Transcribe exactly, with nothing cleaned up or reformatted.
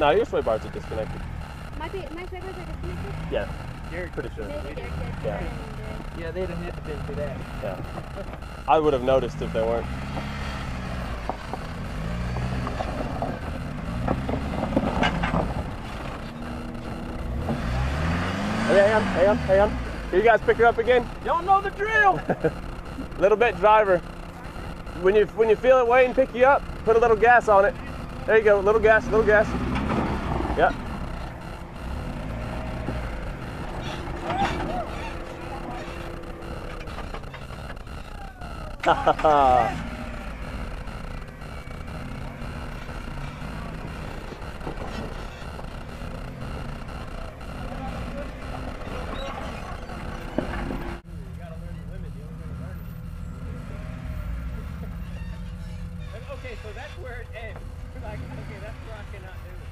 No, your sway bars are disconnected. My, my sway bars are disconnected? Yeah. Derek, pretty sure. Maybe they're good. Yeah. Yeah, they'd have had to been for that. Yeah. I would have noticed if they weren't. Hey, hang on, hang on, hang on. Can you guys pick her up again? Y'all know the drill. Little bit driver. When you when you feel it waiting, pick you up. Put a little gas on it. There you go. Little gas, little gas. Yep. Ha ha ha. Okay, so that's where it ends. Like, okay, that's where I cannot do